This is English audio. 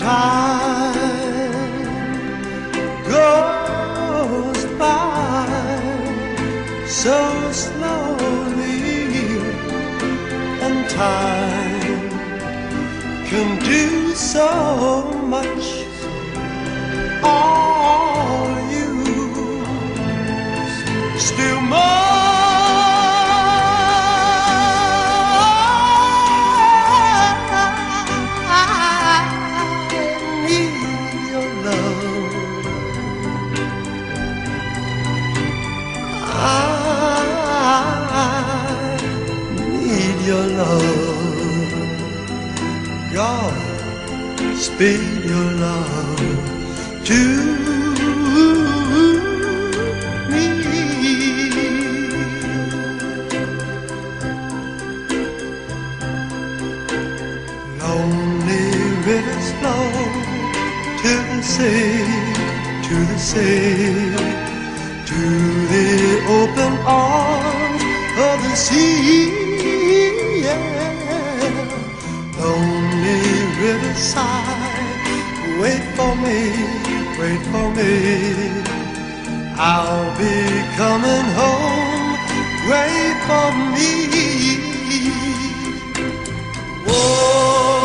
time goes by so slowly, and time can do so much. All you still more. Your love, God, speed your love to me. Lonely rivers flow to the sea, to the sea, to the open arms of the sea. Lonely riverside, wait for me, wait for me. I'll be coming home, wait for me. Whoa.